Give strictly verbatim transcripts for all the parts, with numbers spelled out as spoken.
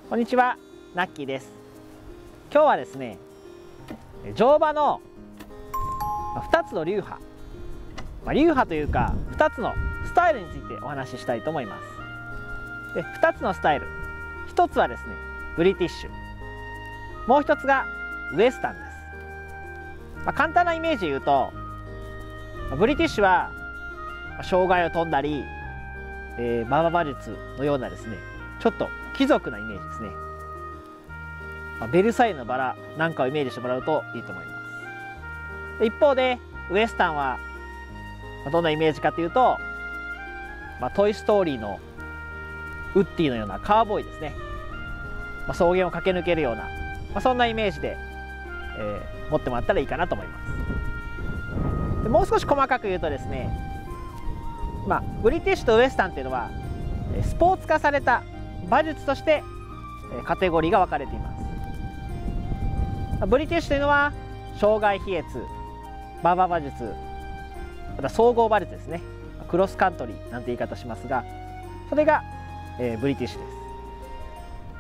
こんにちは、ナッキーです。今日はですね、乗馬のふたつの流派、まあ、流派というかふたつのスタイルについてお話ししたいと思います。で、ふたつのスタイル、ひとつはですね、ブリティッシュ、もうひとつがウエスタンです。まあ、簡単なイメージで言うと、ブリティッシュは障害を飛んだり、えー、馬場馬術のようなですね、ちょっと貴族なイメージですね。まあ、ベルサイユのバラなんかをイメージしてもらうといいと思います。で、一方でウエスタンはどんなイメージかというと、まあ、トイ・ストーリーのウッディのようなカーボーイですね。まあ、草原を駆け抜けるような、まあ、そんなイメージで、えー、持ってもらったらいいかなと思います。で、もう少し細かく言うとですね、まあ、ブリティッシュとウエスタンっていうのはスポーツ化された馬術としてカテゴリーが分かれています。ブリティッシュというのは障害飛躍、馬場馬術、また総合馬術ですね、クロスカントリーなんて言い方しますが、それが、えー、ブリティッシュです。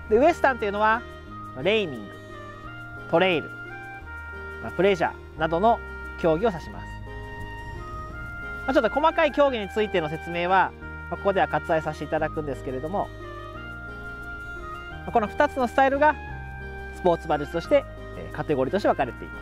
で、ウエスタンというのはレイミング、トレイル、プレジャーなどの競技を指します。まあ、ちょっと細かい競技についての説明はここでは割愛させていただくんですけれども、このふたつのスタイルがスポーツ馬術としてカテゴリーとして分かれています。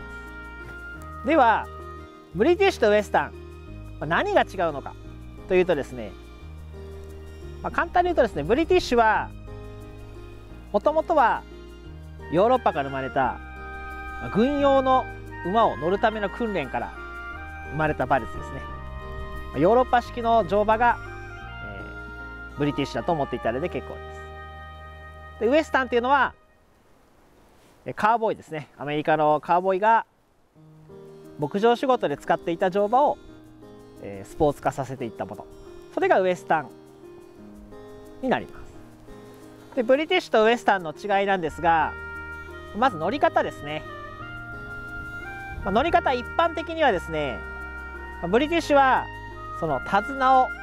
ではブリティッシュとウエスタン、何が違うのかというとですね、まあ、簡単に言うとですね、ブリティッシュはもともとはヨーロッパから生まれた軍用の馬を乗るための訓練から生まれた馬術ですね。ヨーロッパ式の乗馬が、えー、ブリティッシュだと思っていただいて結構です。で、ウエスタンっていうのはカーボーイですね。アメリカのカーボーイが牧場仕事で使っていた乗馬を、えー、スポーツ化させていったもの、それがウエスタンになります。で、ブリティッシュとウエスタンの違いなんですが、まず乗り方ですね。まあ、乗り方一般的にはですね、ブリティッシュはその手綱を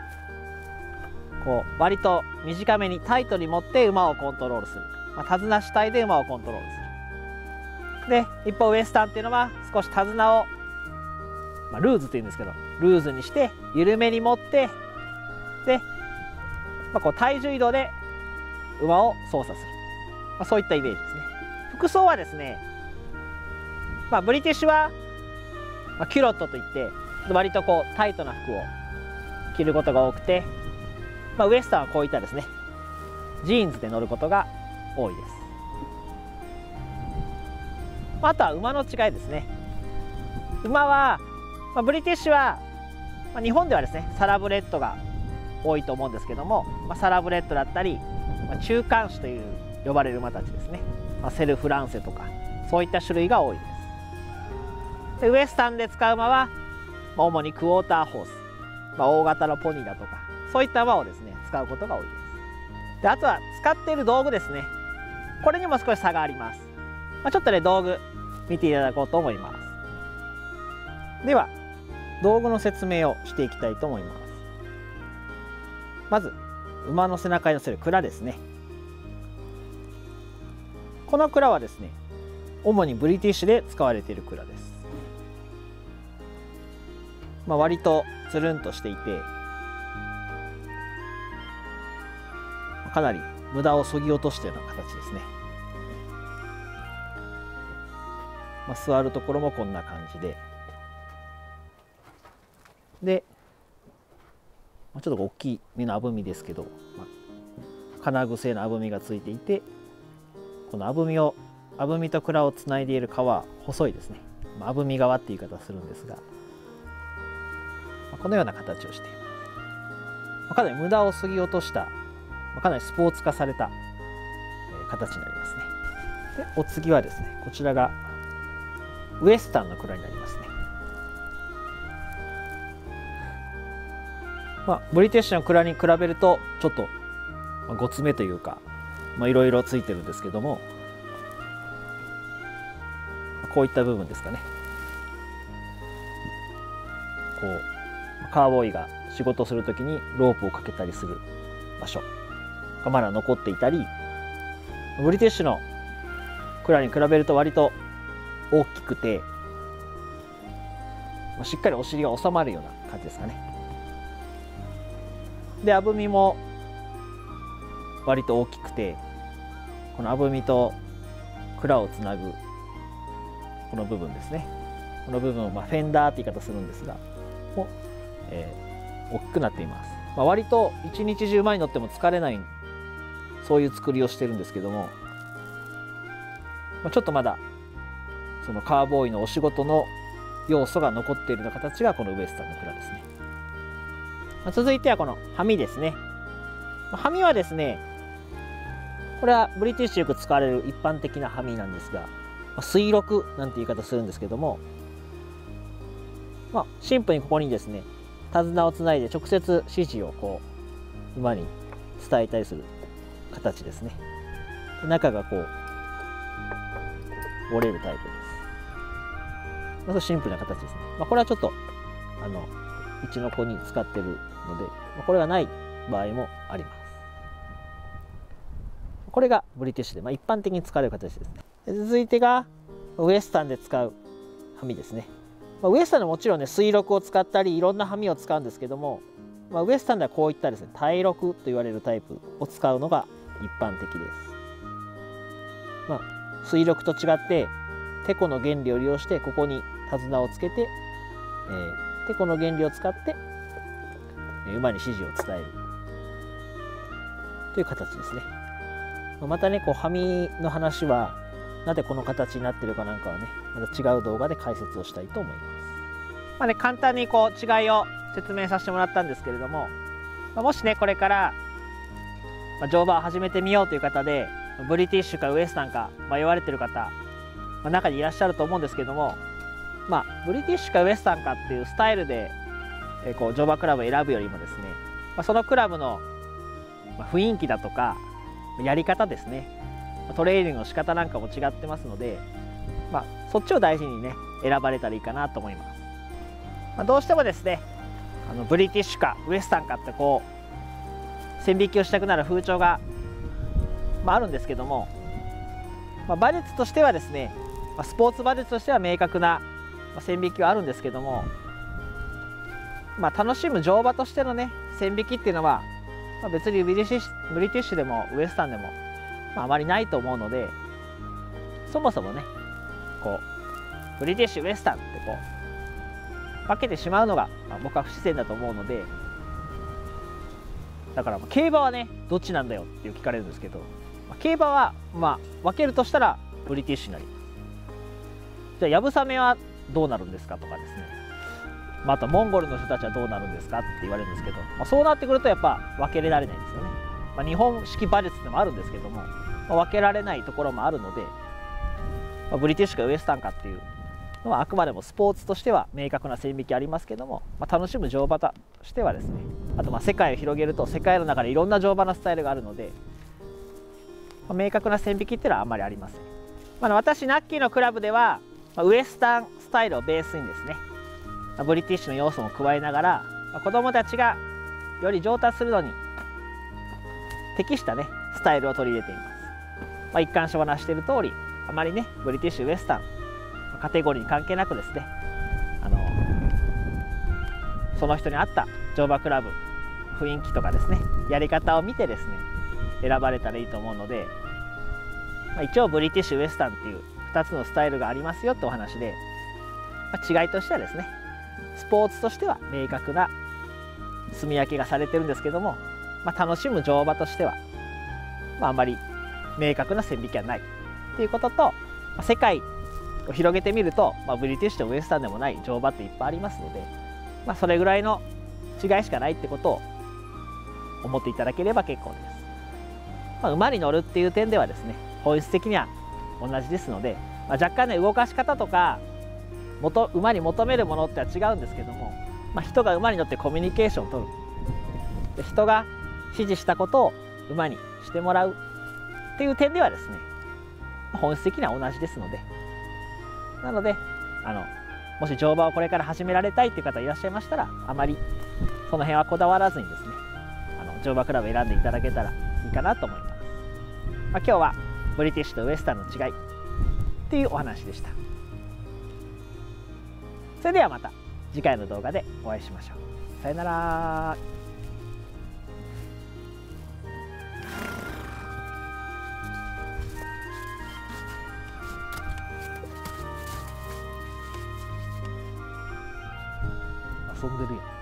こう割と短めにタイトに持って馬をコントロールする、まあ、手綱主体で馬をコントロールする。で、一方ウエスタンっていうのは少し手綱を、まあ、ルーズっていうんですけどルーズにして緩めに持って、で、まあ、こう体重移動で馬を操作する、まあ、そういったイメージですね。服装はですね、まあ、ブリティッシュは、まあ、キュロットといって割とこうタイトな服を着ることが多くて、まあ、ウエスタンはこういったですねジーンズで乗ることが多いです。あとは馬の違いですね。馬は、まあ、ブリティッシュは、まあ、日本ではですねサラブレッドが多いと思うんですけども、まあ、サラブレッドだったり、まあ、中間種という呼ばれる馬たちですね、まあ、セルフランセとかそういった種類が多いです。で、ウエスタンで使う馬は、まあ、主にクォーターホース、まあ、大型のポニーだとかそういった馬をですね使うことが多いです。で、あとは使っている道具ですね。これにも少し差があります。まあ、ちょっとね道具見ていただこうと思います。では道具の説明をしていきたいと思います。まず馬の背中に乗せる鞍ですね。この鞍はですね主にブリティッシュで使われている鞍です。まあ、割とつるんとしていてかなり無駄をそぎ落としたような形ですね。まあ、座るところもこんな感じで、でちょっと大きめのあぶみですけど、まあ、金具製のあぶみがついていて、このあぶみをあぶみと鞍をつないでいる皮は細いですね。まあ、あぶみ側っていう言い方するんですが、まあ、このような形をしています。まあ、かなり無駄をそぎ落とした、まあ、かなりスポーツ化された、えー、形になりますね。で、お次はですねこちらがウエスタンの鞍になりますね。まあ、ブリティッシュの鞍に比べるとちょっとごつめというかいろいろついてるんですけども、こういった部分ですかね。こうカーボーイが仕事をするときにロープをかけたりする場所がまだ残っていたり、 ブリティッシュのクラに比べると割と大きくて、しっかりお尻が収まるような感じですかね。で、あぶみも割と大きくて、このあぶみと蔵をつなぐこの部分ですね、この部分をまあフェンダーって言い方するんですが、も、えー、大きくなっています。まあ、割と一日中馬に乗っても疲れない、そういう作りをしてるんですけども、まあ、ちょっとまだそのカーボーイのお仕事の要素が残っているような形がこのウエスタンの蔵ですね。まあ、続いてはこのハミですね。まあ、ハミはですね、これはブリティッシュよく使われる一般的なハミなんですが、まあ、水録なんて言い方するんですけども、まあ、シンプルにここにですね、手綱をつないで直接指示をこう馬に伝えたりする形ですね。中がこう折れるタイプです。まあ、シンプルな形ですね。まあ、これはちょっとあの一の子に使ってるので、まあ、これがない場合もあります。これがブリティッシュで、まあ、一般的に使われる形ですね。で続いてがウエスタンで使うハミですね。まあ、ウエスタンでもちろんね、水録を使ったりいろんなハミを使うんですけども、まあ、ウエスタンではこういったですね、耐録と言われるタイプを使うのが一般的です。まあ、水録と違ってテコの原理を利用してここに手綱をつけて、えー、テコの原理を使って馬に指示を伝えるという形ですね。またね、こうハミの話はなぜこの形になっているかなんかはね、また違う動画で解説をしたいと思います。まあね、簡単にこう違いを説明させてもらったんですけれども、まあ、もしねこれから、まあ、乗馬を始めてみようという方でブリティッシュかウエスタンか迷われてる方、まあ、中にいらっしゃると思うんですけども、まあ、ブリティッシュかウエスタンかっていうスタイルで、えー、こう乗馬クラブを選ぶよりもですね、まあ、そのクラブの雰囲気だとかやり方ですね、トレーニングの仕方なんかも違ってますので、まあ、そっちを大事にね選ばれたらいいかなと思います。まあ、どうしてもですね、あのブリティッシュかウエスタンかってこう線引きをしたくなる風潮が、まあ、あるんですけども、まあ、馬術としてはですね、まあ、スポーツ馬術としては明確な線引きはあるんですけども、まあ、楽しむ乗馬としてのね線引きっていうのは、まあ、別にブリティッシュ、ブリティッシュでもウエスタンでも、まあ、あまりないと思うので、そもそもねこうブリティッシュウエスタンってこう分けてしまうのが、まあ、僕は不自然だと思うので、だから競馬はねどっちなんだよって聞かれるんですけど、まあ、競馬はまあ分けるとしたらブリティッシュになります。じゃあやぶさめはどうなるんですかとかですね、まあ、あとモンゴルの人たちはどうなるんですかって言われるんですけど、まあ、そうなってくるとやっぱ分けられないんですよね。まあ、日本式馬術でもあるんですけども、まあ、分けられないところもあるので、まあ、ブリティッシュかウエスタンかっていうのはあくまでもスポーツとしては明確な線引きありますけども、まあ、楽しむ乗馬としてはですね、あとまあ世界を広げると世界の中でいろんな乗馬のスタイルがあるので、まあ、明確な線引きっていうのはあんまりありません。まあ、私ナッキーのクラブではウエスタンスタイルをベースにですね、ブリティッシュの要素も加えながら、子どもたちがより上達するのに適したねスタイルを取り入れています。まあ、一貫してお話している通り、あまりねブリティッシュウエスタンカテゴリーに関係なくですね、あのその人に合った乗馬クラブ雰囲気とかですねやり方を見てですね選ばれたらいいと思うので、まあ、一応ブリティッシュウエスタンっていうふたつのスタイルがありますよってお話で、まあ、違いとしてはですね、スポーツとしては明確な住み分けがされてるんですけども、まあ、楽しむ乗馬としては、まあ、あまり明確な線引きはないっていうことと、まあ、世界を広げてみると、まあ、ブリティッシュとウエスタンでもない乗馬っていっぱいありますので、まあ、それぐらいの違いしかないってことを思っていただければ結構です。まあ、馬に乗るっていう点ではですね、本質的には同じですので、まあ、若干ね動かし方とか元馬に求めるものっては違うんですけども、まあ、人が馬に乗ってコミュニケーションを取る、で人が指示したことを馬にしてもらうっていう点ではですね、本質的には同じですので、なのであのもし乗馬をこれから始められたいという方いらっしゃいましたら、あまりその辺はこだわらずにですね、あの乗馬クラブ選んでいただけたらいいかなと思います。まあ、今日はブリティッシュとウエスタンの違いっていうお話でした。それではまた次回の動画でお会いしましょう。さよなら。遊んでるやん。